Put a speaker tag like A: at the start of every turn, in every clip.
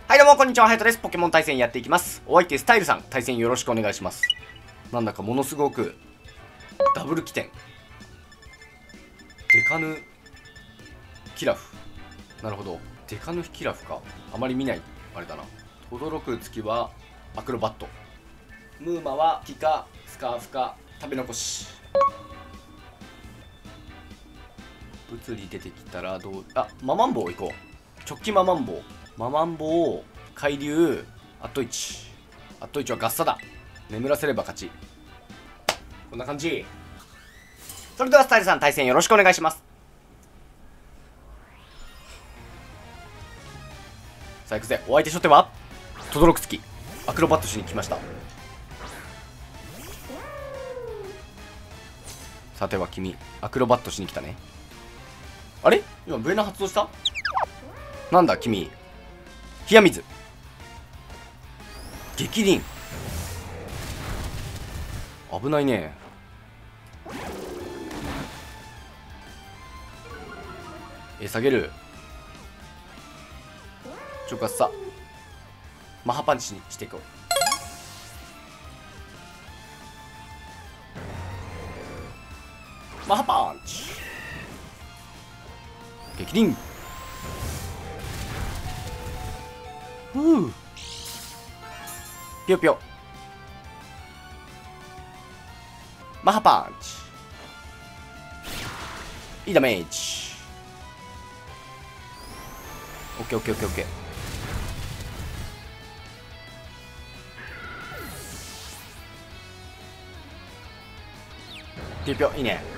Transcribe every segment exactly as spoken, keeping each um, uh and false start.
A: はいどうもこんにちは、ハヤトです。ポケモン対戦やっていきます。お相手スタイルさん、対戦よろしくお願いします。なんだかものすごくダブル起点デカヌキラフ、なるほど、デカヌキラフか。あまり見ないあれだな。轟く月はアクロバット、ムーマはティカスカーフか食べ残し。物理出てきたらどう、あ、ママンボウ行こう。直帰ママンボウ、ママンボウ、海流、アットイチ。アットイチはガッサだ。眠らせれば勝ち。こんな感じ。それではスタイルさん、対戦よろしくお願いします。さあ行くぜ。お相手初手は轟く月、アクロバットしに来ました。さては君、アクロバットしに来たね。あれ、今ブレナ発動した。なんだ君、冷や水、激鱗、危ないね。え下げる。ちょかっさマハパンチにしていこう。マハパンチ、激鱗。ふう、ぴよぴよ、マハパンチ、いいダメージ。オッケーオッケーオッケーオッケー。ぴよぴよ、いいね。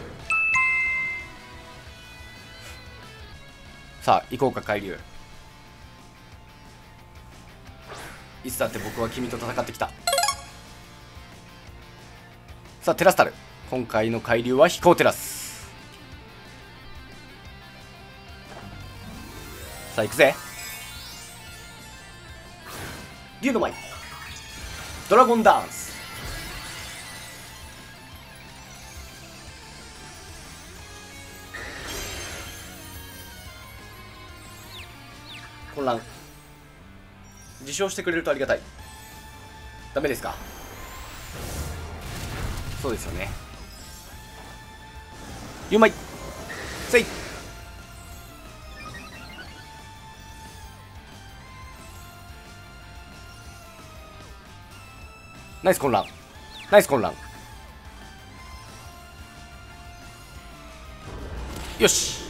A: さあ行こうか海流。いつだって僕は君と戦ってきた。さあテラスタル、今回の海流は飛行テラス。さあ行くぜ。竜の舞、ドラゴンダンス。混乱、自称してくれるとありがたい。ダメですか。そうですよね。ゆうまいせい。ナイス混乱、ナイス混乱。よし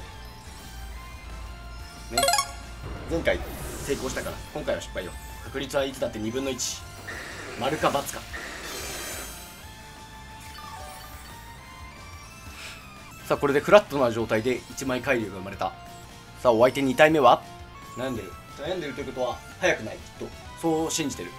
A: ね、前回成功したから今回は失敗よ。確率はいつだってにぶんのいち。丸か×か。さあこれでフラットな状態でいちまい海流が生まれた。さあお相手に体目は悩んでる。悩んでるということは早くない、きっとそう信じてる。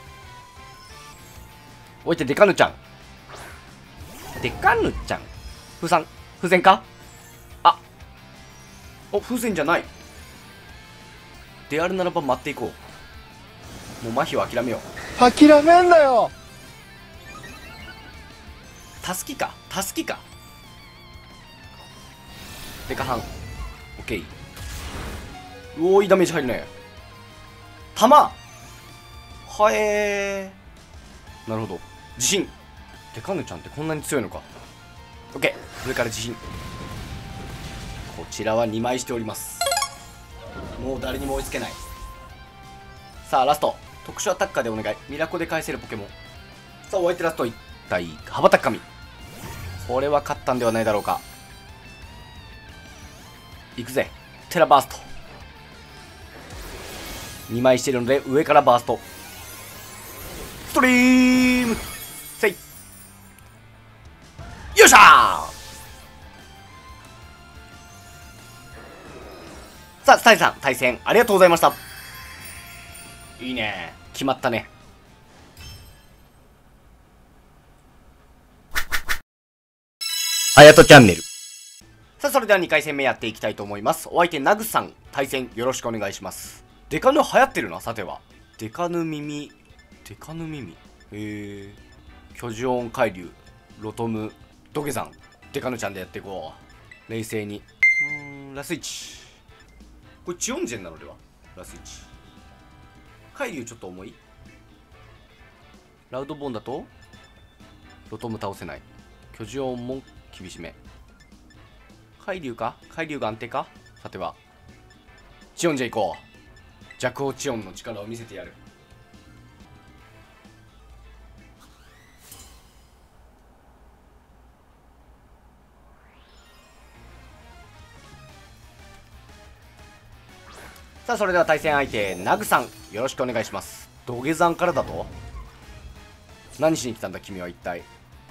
A: お相手デカヌちゃん、デカヌちゃん風船風船か。あお、風船じゃない。であるならば待っていこう。もう麻痺は諦めよう。
B: 諦めんなよ。
A: たすきか、たすきか。デカハン、オッケー。うおー、いいダメージ入るね。弾はえー、なるほど。自信、デカヌちゃんってこんなに強いのか。オッケー、上から自信。こちらはにまいしております。もう誰にも追いつけない。さあラスト、特殊アタッカーでお願い。ミラコで返せるポケモン。さあお相手ラスト一体羽ばたく神。これは勝ったんではないだろうか。いくぜ、テラバースト。にまいしてるので上からバースト。ストリームせい。よっしゃー。さあスタイルさん、対戦ありがとうございました。いいね、決まったね。はやとチャンネル。さあそれではにかい戦目やっていきたいと思います。お相手ナグさん、対戦よろしくお願いします。デカヌ流行ってるな。さてはデカヌ耳、デカヌ耳、へえ。巨獣海流、ロトム、土下山、デカヌちゃんでやっていこう。冷静に。うーん、ラスイチ。これチオンジェンなのでは。ラスイチ。 海竜ちょっと重い。ラウドボーンだとロトム倒せない。巨樹音も厳しめ。海竜か。海竜が安定か。さてはチオンじゃいこう。弱王チオンの力を見せてやる。さあそれでは対戦相手ナグさんよろしくお願いします。土下山からだと何しに来たんだ君は一体。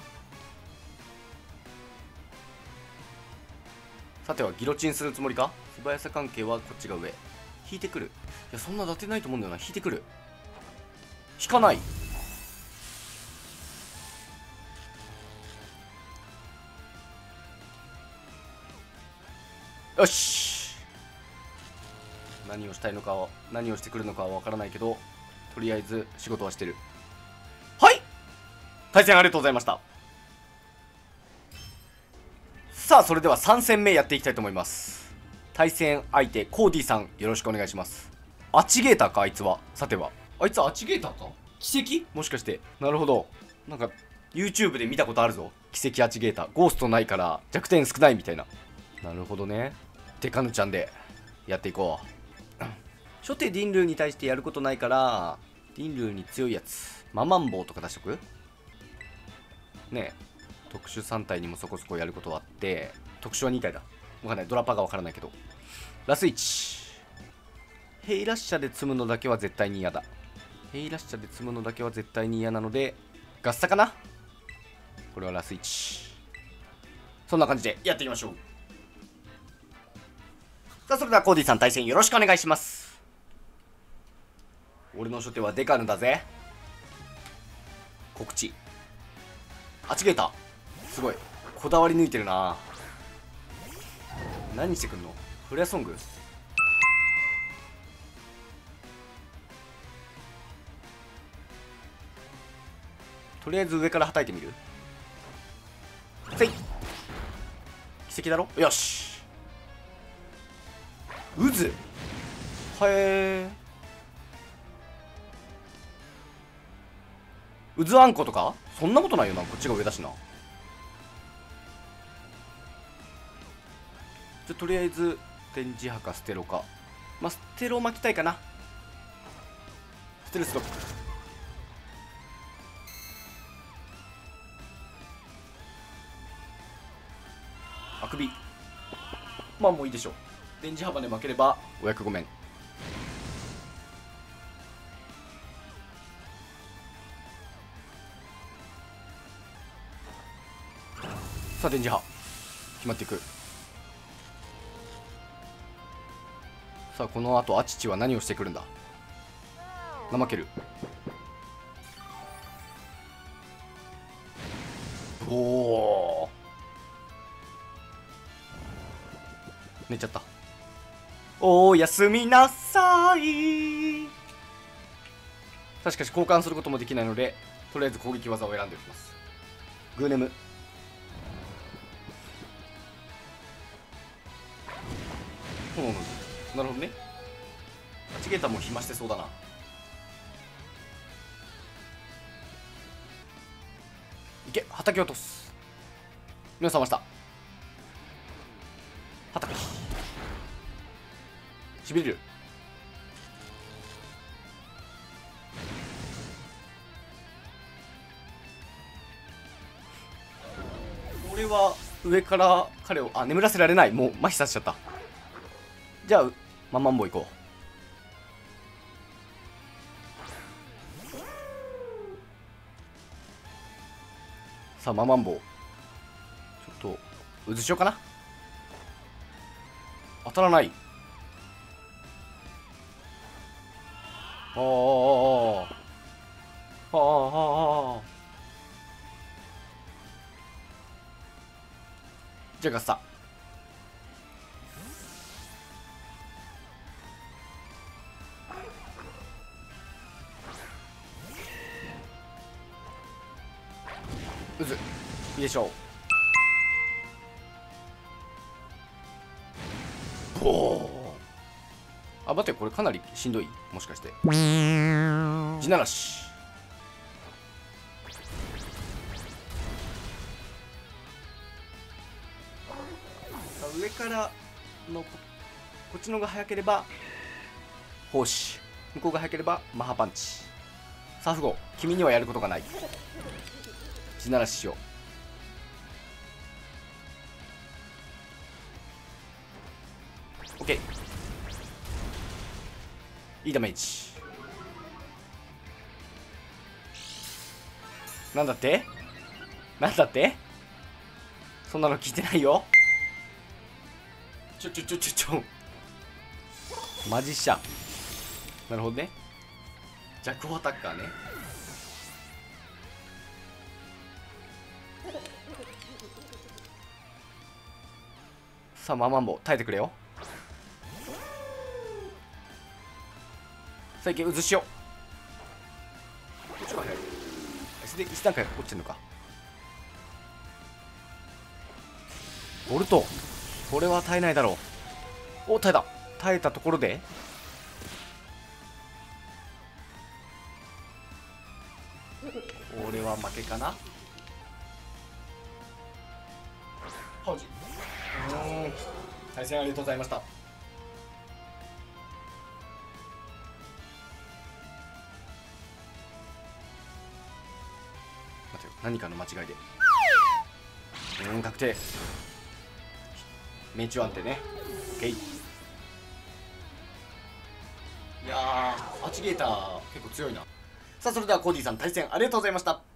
A: さてはギロチンするつもりか。素早さ関係はこっちが上。引いてくる。いやそんな当てないと思うんだよな。引いてくる。引かない。よし。何をしたいのかは何をしてくるのかは分からないけど、とりあえず仕事はしてる。はい、対戦ありがとうございました。さあそれではさん戦目やっていきたいと思います。対戦相手コーディさんよろしくお願いします。アチゲーターかあいつは。さてはあいつはアチゲーターか。奇跡もしかして。なるほど。なんか YouTube で見たことあるぞ。奇跡アチゲーター。ゴーストないから弱点少ないみたいな。なるほどね。デカヌちゃんでやっていこう。初手ディンルーに対してやることないから、ディンルーに強いやつママンボウとか出しとくね。え特殊さん体にもそこそこやることはあって、特殊はに体だ。わかんない。ドラパーがわからないけど。ラスいち。ヘイラッシャで積むのだけは絶対に嫌だ。ヘイラッシャで積むのだけは絶対に嫌なのでガッサかな。これはラスいち。そんな感じでやっていきましょう。さあそれではコーディさん対戦よろしくお願いします。俺の初手はデカヌだぜ。告知。あちげーた。すごいこだわり抜いてるな。何してくんの。フレアソング。とりあえず上からはたいてみる。せい。奇跡だろ。よし。渦。はえー。渦あんことかそんなことないよな。こっちが上だしな。じゃとりあえず電磁波かステロか。まあステロ巻きたいかな。ステルスロック。あくび。まあもういいでしょう。電磁波で負ければお役ごめん。さあ電磁波決まっていく。さあこのあとアチチは何をしてくるんだ。怠ける。おお寝ちゃった。おやすみなさい。さあしかし交換することもできないのでとりあえず攻撃技を選んでおきます。グーネム。うん、なるほどね。アチゲーターも暇してそうだな。いけ、畑落とす。目を覚ました。畑しびれる。俺は上から彼をあ眠らせられない。もう麻痺させちゃった。じゃあマンマンボウ行こう。さあマンマンボウちょっと渦潮かな。当たらない。ああああああああ。じゃあガッサ。渦いいでしょう。おおあ、待って、これかなりしんどい、もしかして地ならし。上からの こ, こっちの方が早ければ奉仕、向こうが早ければマハパンチ。さあフゴ、君にはやることがない。地ならししよう。 OK、 いいダメージ。なんだってなんだって、そんなの聞いてないよ。ちょちょちょちょちょマジシャン。なるほどね。弱砲アタッカーね。さあママンボ耐えてくれよ。さあいけ、渦潮。こっちが早い。S で一段階落ちてんのか。ボルト、これは耐えないだろう。お、耐えた。耐えたところでこれは負けかな。ハウジ、うーん、対戦ありがとうございました。待てよ、何かの間違いで。うん、確定。命中安定ね。オッケー。いやー、アチゲーター結構強いな。さあそれではコーディさん対戦ありがとうございました。